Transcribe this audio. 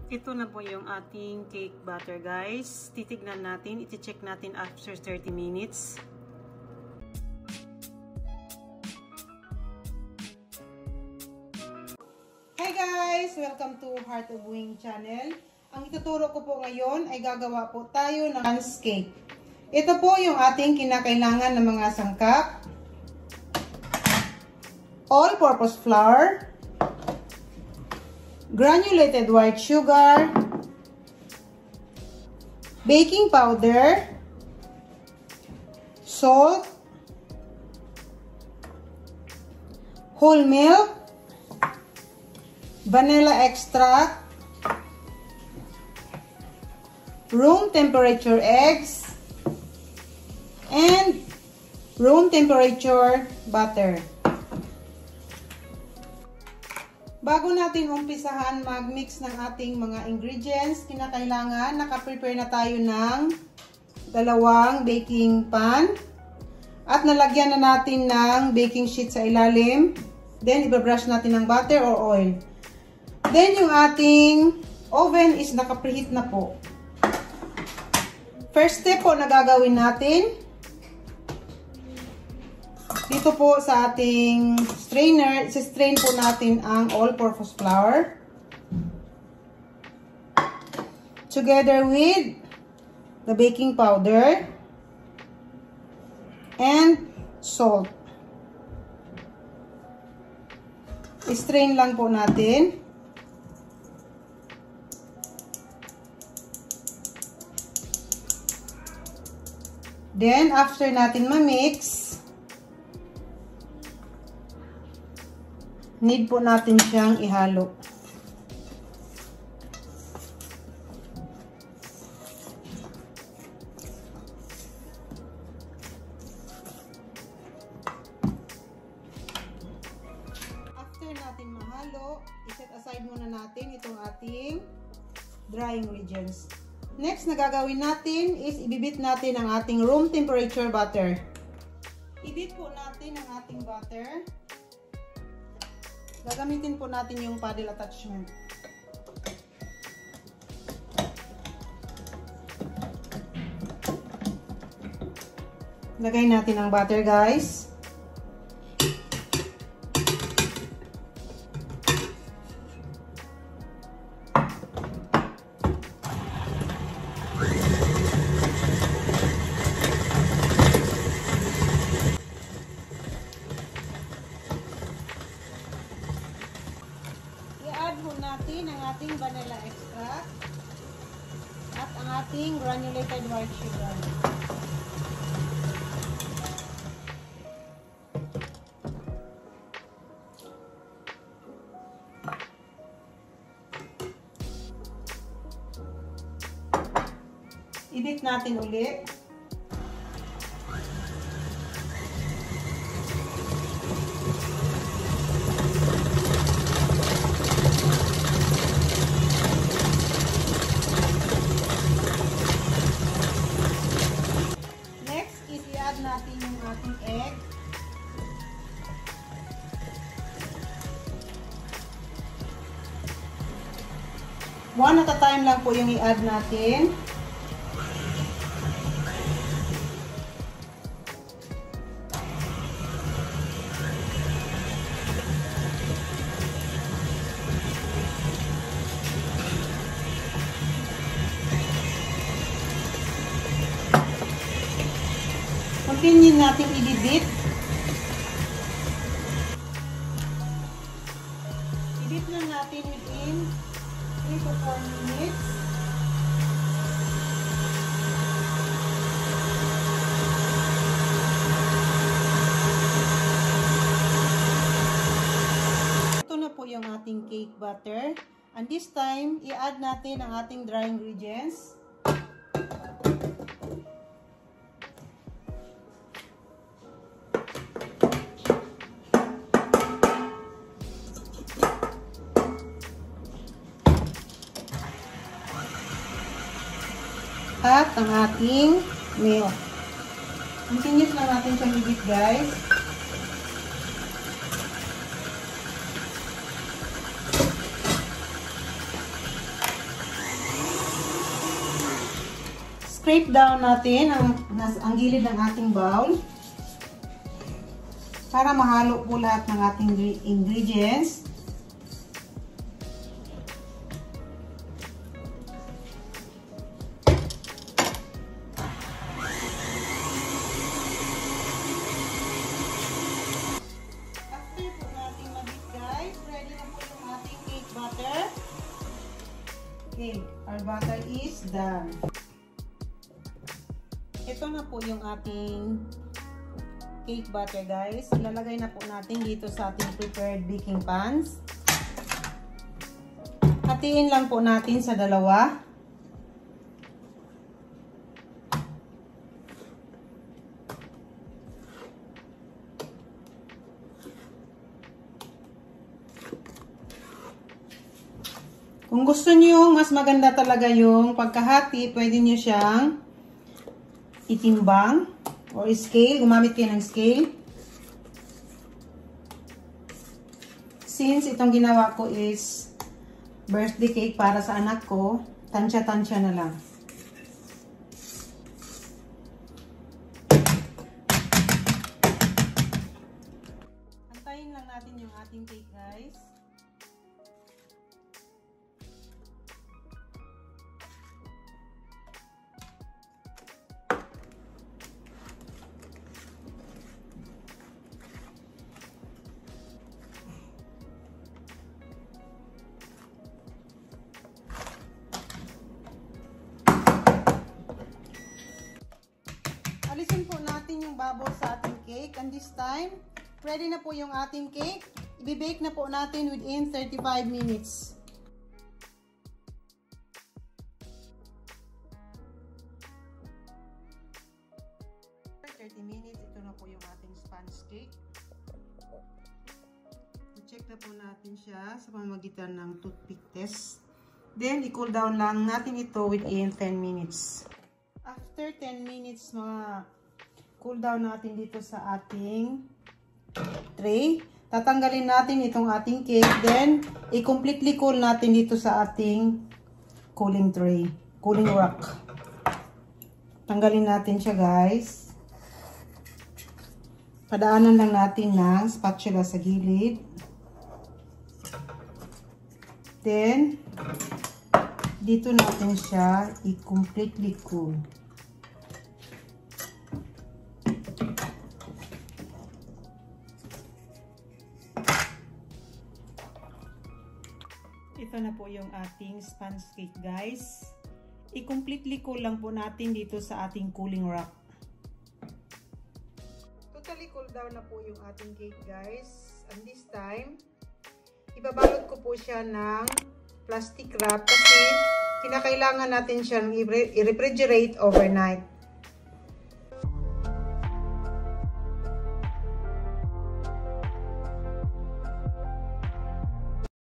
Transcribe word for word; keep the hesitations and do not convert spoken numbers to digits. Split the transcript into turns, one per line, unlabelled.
Ito na po yung ating cake batter, guys. Titignan natin, iti-check natin after thirty minutes. Hi guys! Welcome to Heart of Wing channel. Ang ituturo ko po ngayon ay gagawa po tayo ng buns cake. Ito po yung ating kinakailangan ng mga sangkap. All-purpose flour, granulated white sugar, baking powder, salt, whole milk, vanilla extract, room temperature eggs, and room temperature butter. Bago natin umpisahan mag-mix ng ating mga ingredients, kinakailangan naka-prepare na tayo ng dalawang baking pan at nalagyan na natin ng baking sheet sa ilalim. Then, ibabrush natin ng butter or oil. Then, yung ating oven is naka-preheat na po. First step po na gagawin natin, dito po sa ating strainer, isa-strain po natin ang all-purpose flour together with the baking powder and salt. I-strain lang po natin. Then, after natin ma-mix, need po natin siyang ihalo. After natin mahalo, iset aside muna natin itong ating dry ingredients. Next na gagawin natin is ibibit natin ang ating room temperature butter. Ibit po natin ang ating butter. Gagamitin po natin yung paddle attachment. Lagay natin ang butter, guys. Natin ang ating vanilla extract at ang ating granulated white sugar. Ibit natin ulit. Natin yung ating egg. One at a time lang po yung i-add natin. Continue natin i-dip. I-dip lang natin within three to four minutes. Ito na po yung ating cake batter. And this time, i-add natin ang ating dry ingredients. At ang ating milk. Continuous lang natin siyang ibig, guys. scrape down natin ang, ang gilid ng ating bowl para mahalo po lahat ng ating ingredients. After po natin mag-heat guys, ready na po yung ating cake butter. Okay, our butter is done. Ito na po yung ating cake butter guys. Ilalagay na po natin dito sa ating prepared baking pans. Hatiin lang po natin sa dalawa. Kung gusto niyo mas maganda talaga yung pagkahati, pwede niyo siyang itimbang or scale. Gumamit kayo ng scale. Since itong ginawa ko is birthday cake para sa anak ko, tansya-tansya na lang. Antayin lang natin yung ating cake guys. Alisin po natin yung bubble sa ating cake. And this time, ready na po yung ating cake. I-bake na po natin within thirty-five minutes. thirty minutes, ito na po yung ating sponge cake. I-check na po natin siya sa pamamagitan ng toothpick test. Then, i-cool down lang natin ito within ten minutes. After ten minutes, mga cool down natin dito sa ating tray. Tatanggalin natin itong ating cake. Then, i-completely cool natin dito sa ating cooling tray. Cooling rack. Tanggalin natin siya guys. Padaanan lang natin ng spatula sa gilid. Then, dito natin siya i-completely cool. Ito na po yung ating sponge cake guys. I-completely cool lang po natin dito sa ating cooling rack. Totally cool down na po yung ating cake guys. And this time, ibabalot ko po siya ng plastic wrap kasi kinakailangan natin siyang i-refrigerate overnight.